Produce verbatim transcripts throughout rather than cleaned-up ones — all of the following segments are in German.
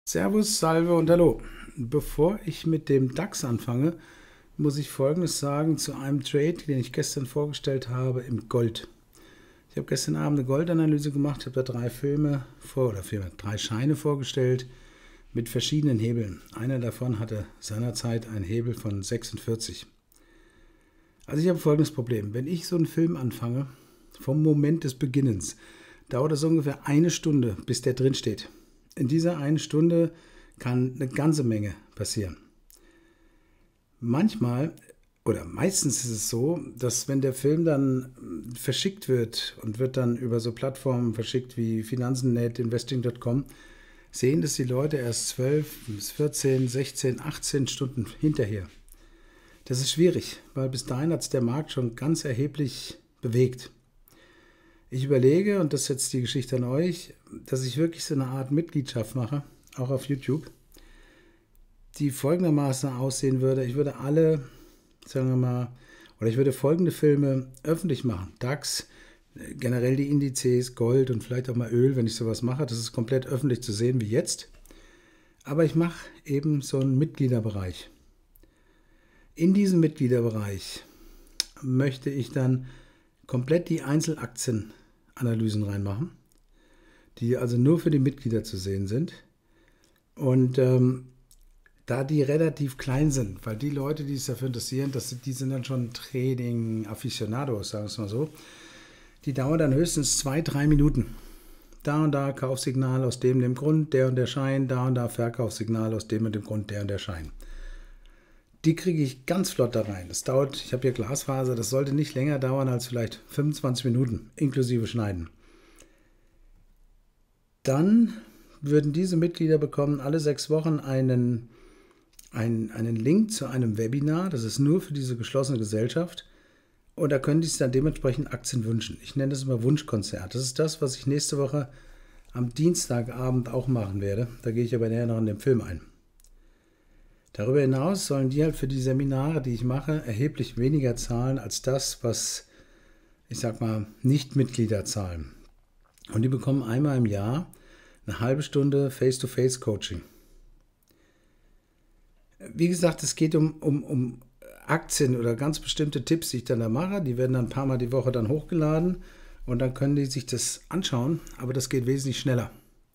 Servus, Salve und Hallo. Bevor ich mit dem DAX anfange, muss ich Folgendes sagen zu einem Trade, den ich gestern vorgestellt habe im Gold. Ich habe gestern Abend eine Goldanalyse gemacht, habe da drei Filme vor oder vier, drei Scheine vorgestellt mit verschiedenen Hebeln. Einer davon hatte seinerzeit einen Hebel von sechsundvierzig. Also ich habe folgendes Problem. Wenn ich so einen Film anfange, vom Moment des Beginnens, dauert es ungefähr eine Stunde, bis der drin steht. In dieser einen Stunde kann eine ganze Menge passieren. Manchmal oder meistens ist es so, dass wenn der Film dann verschickt wird und wird dann über so Plattformen verschickt wie Finanzen Punkt net, Investing Punkt com, sehen das die Leute erst zwölf bis vierzehn, sechzehn, achtzehn Stunden hinterher. Das ist schwierig, weil bis dahin hat es der Markt schon ganz erheblich bewegt. Ich überlege, und das ist jetzt die Geschichte an euch, dass ich wirklich so eine Art Mitgliedschaft mache, auch auf YouTube, die folgendermaßen aussehen würde. Ich würde alle, sagen wir mal, oder ich würde folgende Filme öffentlich machen. DAX, generell die Indizes, Gold und vielleicht auch mal Öl, wenn ich sowas mache. Das ist komplett öffentlich zu sehen wie jetzt. Aber ich mache eben so einen Mitgliederbereich. In diesem Mitgliederbereich möchte ich dann komplett die Einzelaktienanalysen reinmachen, die also nur für die Mitglieder zu sehen sind. Und ähm, da die relativ klein sind, weil die Leute, die sich dafür interessieren, das, die sind dann schon Trading-Aficionados, sagen wir es mal so, die dauern dann höchstens zwei, drei Minuten. Da und da Kaufsignal aus dem, dem Grund, der und der Schein, da und da Verkaufssignal aus dem und dem Grund, der und der Schein. Die kriege ich ganz flott da rein. Das dauert, ich habe hier Glasfaser, das sollte nicht länger dauern als vielleicht fünfundzwanzig Minuten, inklusive Schneiden. Dann würden diese Mitglieder bekommen alle sechs Wochen einen, einen, einen Link zu einem Webinar. Das ist nur für diese geschlossene Gesellschaft. Und da können die sich dann dementsprechend Aktien wünschen. Ich nenne das immer Wunschkonzert. Das ist das, was ich nächste Woche am Dienstagabend auch machen werde. Da gehe ich aber näher noch in den Film ein. Darüber hinaus sollen die halt für die Seminare, die ich mache, erheblich weniger zahlen als das, was, ich sag mal, Nicht-Mitglieder zahlen. Und die bekommen einmal im Jahr eine halbe Stunde Face-to-Face-Coaching. Wie gesagt, es geht um, um, um Aktien oder ganz bestimmte Tipps, die ich dann da mache. Die werden dann ein paar Mal die Woche dann hochgeladen und dann können die sich das anschauen, aber das geht wesentlich schneller.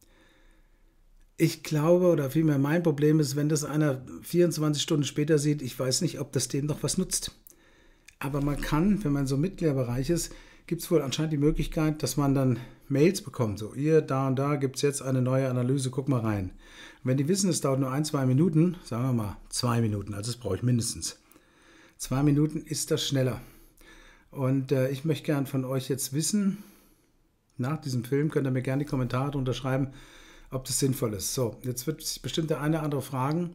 Ich glaube, oder vielmehr mein Problem ist, wenn das einer vierundzwanzig Stunden später sieht, ich weiß nicht, ob das dem noch was nutzt. Aber man kann, wenn man so im Mitgliederbereich ist, gibt es wohl anscheinend die Möglichkeit, dass man dann Mails bekommt. So, hier, da und da gibt es jetzt eine neue Analyse, guck mal rein. Und wenn die wissen, es dauert nur ein, zwei Minuten, sagen wir mal zwei Minuten, also das brauche ich mindestens. Zwei Minuten ist das schneller. Und äh, ich möchte gern von euch jetzt wissen, nach diesem Film könnt ihr mir gerne die Kommentare drunter schreiben, ob das sinnvoll ist. So, jetzt wird sich bestimmt der eine oder andere fragen,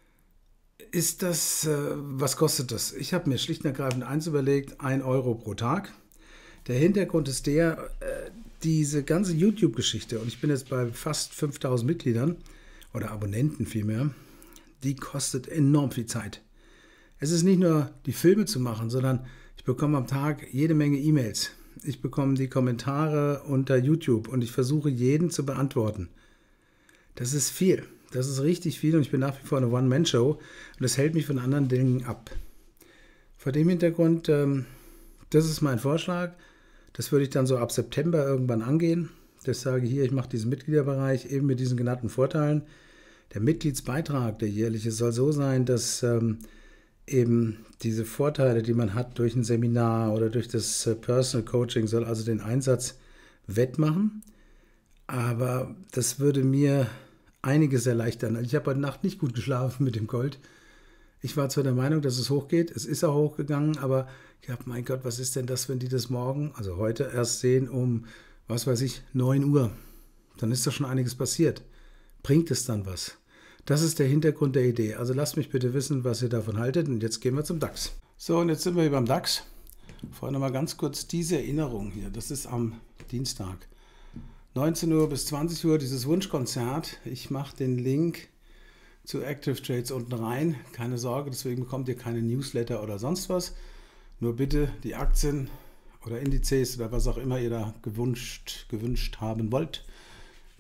ist das, äh, was kostet das? Ich habe mir schlicht und ergreifend eins überlegt, ein Euro pro Tag. Der Hintergrund ist der, äh, diese ganze YouTube-Geschichte, und ich bin jetzt bei fast fünftausend Mitgliedern, oder Abonnenten vielmehr, die kostet enorm viel Zeit. Es ist nicht nur die Filme zu machen, sondern ich bekomme am Tag jede Menge E-Mails. Ich bekomme die Kommentare unter YouTube und ich versuche jeden zu beantworten. Das ist viel. Das ist richtig viel und ich bin nach wie vor eine One-Man-Show und das hält mich von anderen Dingen ab. Vor dem Hintergrund, ähm, das ist mein Vorschlag. Das würde ich dann so ab September irgendwann angehen. Das sage ich hier, ich mache diesen Mitgliederbereich eben mit diesen genannten Vorteilen. Der Mitgliedsbeitrag, der jährliche, soll so sein, dass ähm, eben diese Vorteile, die man hat durch ein Seminar oder durch das äh, Personal Coaching, soll also den Einsatz wettmachen. Aber das würde mir einiges erleichtern. Ich habe heute Nacht nicht gut geschlafen mit dem Gold. Ich war zwar der Meinung, dass es hochgeht, es ist auch hochgegangen, aber ich habe, mein Gott, was ist denn das, wenn die das morgen, also heute erst sehen um, was weiß ich, neun Uhr? Dann ist doch schon einiges passiert. Bringt es dann was? Das ist der Hintergrund der Idee. Also lasst mich bitte wissen, was ihr davon haltet. Und jetzt gehen wir zum DAX. So, und jetzt sind wir hier beim DAX. Vorher noch mal ganz kurz diese Erinnerung hier. Das ist am Dienstag. neunzehn Uhr bis zwanzig Uhr dieses Wunschkonzert. Ich mache den Link zu Active Trades unten rein. Keine Sorge, deswegen bekommt ihr keine Newsletter oder sonst was. Nur bitte die Aktien oder Indizes oder was auch immer ihr da gewünscht, gewünscht haben wollt,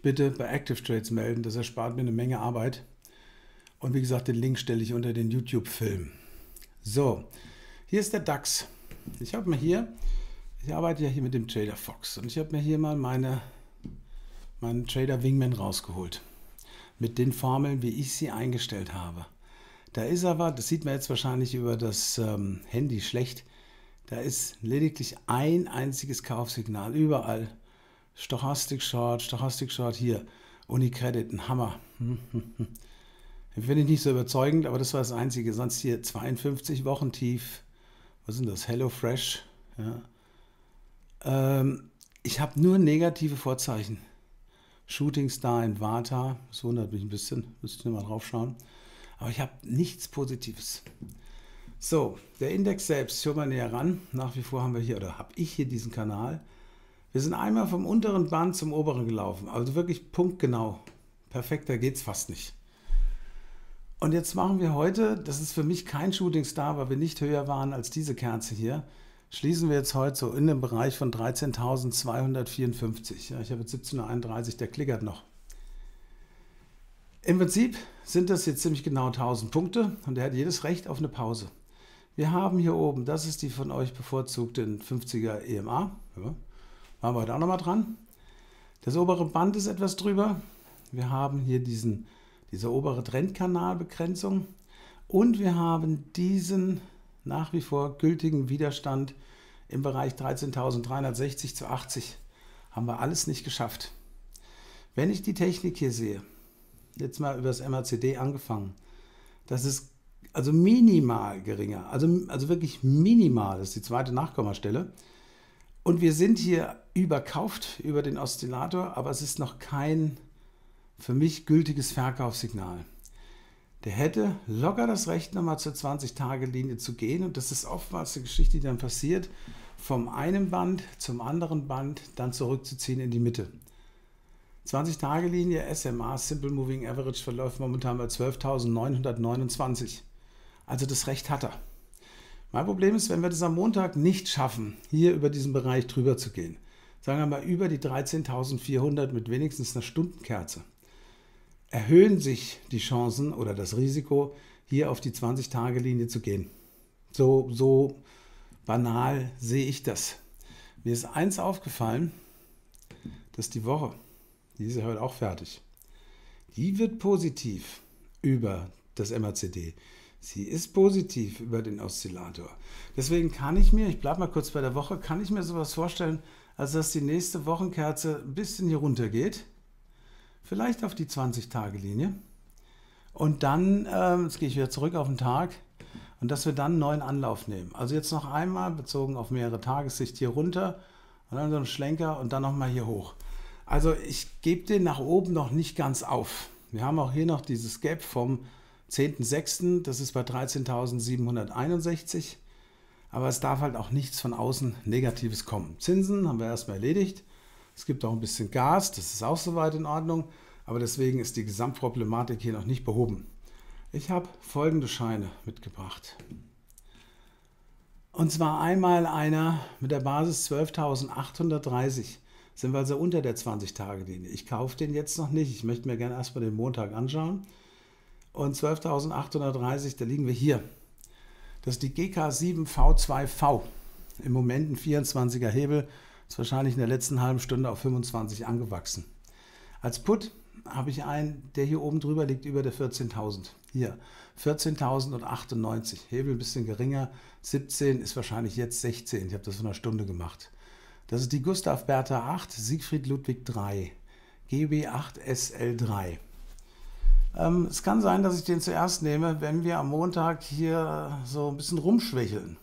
bitte bei Active Trades melden. Das erspart mir eine Menge Arbeit. Und wie gesagt, den Link stelle ich unter den YouTube-Film. So, hier ist der DAX. Ich habe mir hier, ich arbeite ja hier mit dem Trader Fox und ich habe mir hier mal meine, meinen Trader Wingman rausgeholt. Mit den Formeln, wie ich sie eingestellt habe. Da ist aber, das sieht man jetzt wahrscheinlich über das ähm, Handy schlecht, da ist lediglich ein einziges Kaufsignal, überall. Stochastic Short, Stochastic Short hier, Unicredit, ein Hammer. Finde ich nicht so überzeugend, aber das war das Einzige. Sonst hier zweiundfünfzig Wochen tief. Was sind das? Hello Fresh. Ja. Ähm, ich habe nur negative Vorzeichen. Shooting Star in Vata, das wundert mich ein bisschen, müsste ich mal drauf schauen. Aber ich habe nichts Positives. So, der Index selbst, ich hole mal näher ran. Nach wie vor haben wir hier, oder habe ich hier diesen Kanal. Wir sind einmal vom unteren Band zum oberen gelaufen, also wirklich punktgenau. Perfekter geht es fast nicht. Und jetzt machen wir heute, das ist für mich kein Shooting Star, weil wir nicht höher waren als diese Kerze hier, schließen wir jetzt heute so in dem Bereich von dreizehntausendzweihundertvierundfünfzig. Ja, ich habe jetzt siebzehn Uhr einunddreißig, der klickert noch. Im Prinzip sind das jetzt ziemlich genau tausend Punkte und er hat jedes Recht auf eine Pause. Wir haben hier oben, das ist die von euch bevorzugte fünfziger E M A. Ja, machen wir heute auch nochmal dran. Das obere Band ist etwas drüber. Wir haben hier diesen, diese obere Trendkanalbegrenzung und wir haben diesen nach wie vor gültigen Widerstand im Bereich dreizehntausenddreihundertsechzig zu achtzig. Haben wir alles nicht geschafft. Wenn ich die Technik hier sehe, jetzt mal über das M A C D angefangen, das ist also minimal geringer, also, also wirklich minimal, das ist die zweite Nachkommastelle. Und wir sind hier überkauft über den Oszillator, aber es ist noch kein für mich gültiges Verkaufssignal. Der hätte locker das Recht, nochmal zur zwanzig-Tage-Linie zu gehen. Und das ist oftmals eine Geschichte, die dann passiert, vom einen Band zum anderen Band dann zurückzuziehen in die Mitte. zwanzig-Tage-Linie S M A, Simple Moving Average, verläuft momentan bei zwölftausendneunhundertneunundzwanzig. Also das Recht hat er. Mein Problem ist, wenn wir das am Montag nicht schaffen, hier über diesen Bereich drüber zu gehen, sagen wir mal über die dreizehntausendvierhundert mit wenigstens einer Stundenkerze, erhöhen sich die Chancen oder das Risiko, hier auf die zwanzig-Tage-Linie zu gehen. So, so banal sehe ich das. Mir ist eins aufgefallen, dass die Woche, die ist ja heute auch fertig, die wird positiv über das M A C D. Sie ist positiv über den Oszillator. Deswegen kann ich mir, ich bleibe mal kurz bei der Woche, kann ich mir sowas vorstellen, als dass die nächste Wochenkerze ein bisschen hier runter geht. Vielleicht auf die zwanzig-Tage-Linie. Und dann, ähm, jetzt gehe ich wieder zurück auf den Tag, und dass wir dann einen neuen Anlauf nehmen. Also jetzt noch einmal, bezogen auf mehrere Tagessicht, hier runter, und dann so einen Schlenker und dann nochmal hier hoch. Also ich gebe den nach oben noch nicht ganz auf. Wir haben auch hier noch dieses Gap vom zehnten sechsten, das ist bei dreizehntausendsiebenhunderteinundsechzig. Aber es darf halt auch nichts von außen Negatives kommen. Zinsen haben wir erstmal erledigt. Es gibt auch ein bisschen Gas, das ist auch soweit in Ordnung. Aber deswegen ist die Gesamtproblematik hier noch nicht behoben. Ich habe folgende Scheine mitgebracht. Und zwar einmal einer mit der Basis zwölftausendachthundertdreißig. Sind wir also unter der zwanzig-Tage-Linie. Ich kaufe den jetzt noch nicht. Ich möchte mir gerne erstmal den Montag anschauen. Und zwölftausendachthundertdreißig, da liegen wir hier. Das ist die G K sieben V zwei V. Im Moment ein vierundzwanziger Hebel. Ist wahrscheinlich in der letzten halben Stunde auf fünfundzwanzig angewachsen. Als Put habe ich einen, der hier oben drüber liegt, über der vierzehntausend. Hier, vierzehntausendneunundachtzig. Hebel ein bisschen geringer. siebzehn ist wahrscheinlich jetzt sechzehn. Ich habe das vor einer Stunde gemacht. Das ist die Gustav Bertha acht, Siegfried Ludwig drei. G B acht S L drei. Ähm, es kann sein, dass ich den zuerst nehme, wenn wir am Montag hier so ein bisschen rumschwächeln.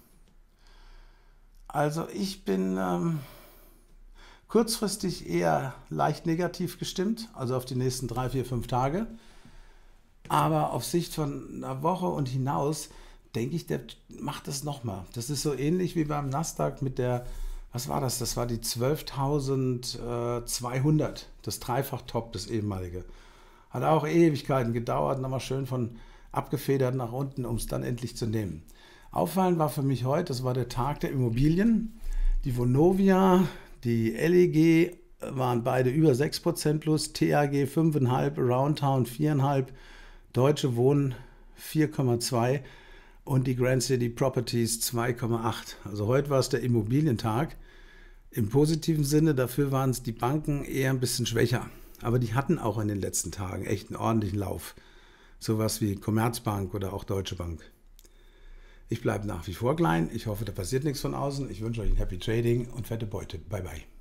Also ich bin ähm, kurzfristig eher leicht negativ gestimmt, also auf die nächsten drei, vier, fünf Tage. Aber auf Sicht von einer Woche und hinaus denke ich, der macht das nochmal. Das ist so ähnlich wie beim Nasdaq mit der, was war das? Das war die zwölftausendzweihundert, das Dreifach-Top, das ehemalige. Hat auch Ewigkeiten gedauert, nochmal schön von abgefedert nach unten, um es dann endlich zu nehmen. Auffallend war für mich heute, das war der Tag der Immobilien. Die Vonovia, die L E G waren beide über sechs Prozent plus, T A G fünf Komma fünf, Aroundtown vier Komma fünf, Deutsche Wohnen vier Komma zwei und die Grand City Properties zwei Komma acht. Also heute war es der Immobilientag im positiven Sinne, dafür waren es die Banken eher ein bisschen schwächer. Aber die hatten auch in den letzten Tagen echt einen ordentlichen Lauf. Sowas wie Commerzbank oder auch Deutsche Bank. Ich bleibe nach wie vor klein. Ich hoffe, da passiert nichts von außen. Ich wünsche euch ein Happy Trading und fette Beute. Bye bye.